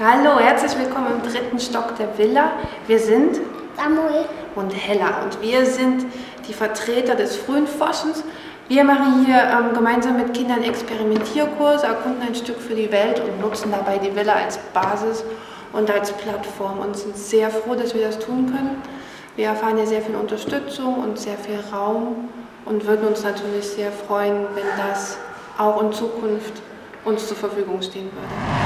Hallo, herzlich willkommen im 3. Stock der Villa. Wir sind Samuel und Hella und wir sind die Vertreter des frühen Forschens. Wir machen hier gemeinsam mit Kindern Experimentierkurse, erkunden ein Stück für die Welt und nutzen dabei die Villa als Basis und als Plattform und sind sehr froh, dass wir das tun können. Wir erfahren hier sehr viel Unterstützung und sehr viel Raum und würden uns natürlich sehr freuen, wenn das auch in Zukunft uns zur Verfügung stehen würde.